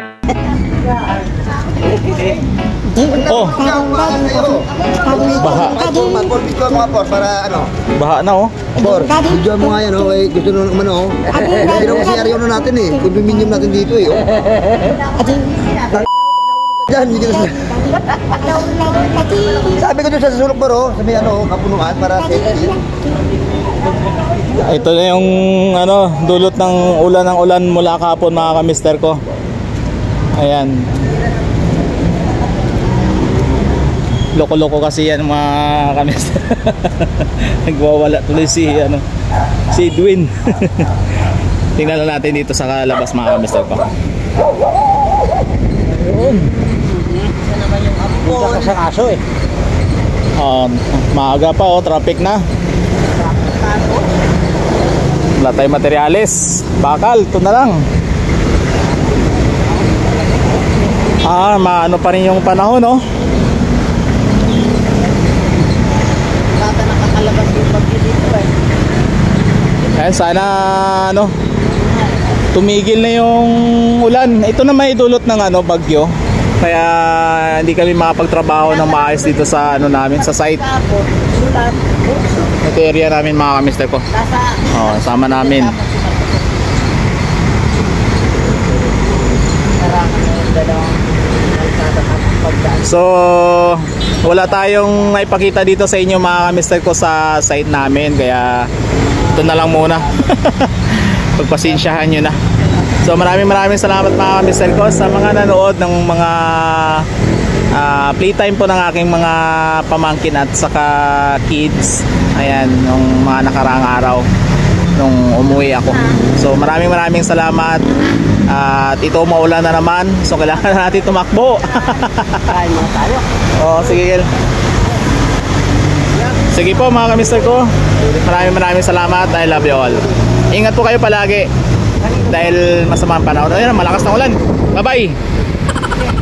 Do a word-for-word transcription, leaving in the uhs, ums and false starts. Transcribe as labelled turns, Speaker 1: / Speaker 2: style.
Speaker 1: Oh. Baha.
Speaker 2: Para ano?
Speaker 1: Baha na oh.
Speaker 2: Por, video mo nga yan oh. Gusto nung umano oh. Hindi naman si Ariano natin eh. Condominium natin dito eh oh. Diyan, hindi na sila. Sabi ko doon sa sulok baro, sabi ano, kapunuan para safety.
Speaker 1: Ito na yung ano, dulot ng ulan ng ulan mula kahapon mga kamister ko. Ayan. Loko-loko kasi yan mga kamister. Nagwawala tuloy si ano, si Edwin. Tingnan na natin dito sa labas mga kamister ko. Ayun.
Speaker 2: Isa naman yung ampon. Sa kaso eh.
Speaker 1: Um, maaga pa oh, traffic na. Wala tayong materyales. Bakal, ito na lang. Ah, maano pa rin yung panahon oh.
Speaker 2: Baka nakakalabas yung bagyo dito eh.
Speaker 1: Eh, sana ano, tumigil na yung ulan. Ito na may dulot ng ano, bagyo. Kaya hindi kami makapagtrabaho ng maayos dito sa ano namin, sa site. Ito area namin mga kamister ko. Oh, sama namin. So, wala tayong maipakita dito sa inyo mga kamister ko sa site namin. Kaya ito na lang muna. Pagpasensyahan nyo na. So maraming maraming salamat mga kamister ko sa mga nanood ng mga uh, playtime po ng aking mga pamangkin at saka kids. Ayan, yung mga nakaraang araw nung umuwi ako. So maraming maraming salamat. Uh, at ito maulan na naman. So kailangan natin tumakbo. Oh, sige. Sige po mga kamister ko. Maraming maraming salamat. I love you all. Ingat po kayo palagi. Dahil masama ang panahon. Ayun, malakas na ulan. Bye bye.